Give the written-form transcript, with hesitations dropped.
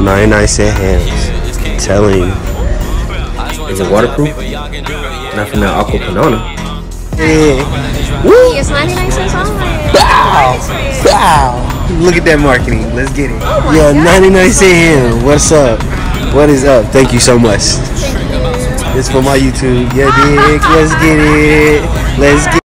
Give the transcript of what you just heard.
99-cent hands. Telling you. Is it waterproof? Not from that Aqua Banana. Yeah. It's 99 cents only. Bow! Bow! Look at that marketing. Let's get it. Oh my Yeah, God. 99-cent hand. What's up? What is up? Thank you so much. Thank you. It's for my YouTube. Yeah, dig. Let's get it. Let's get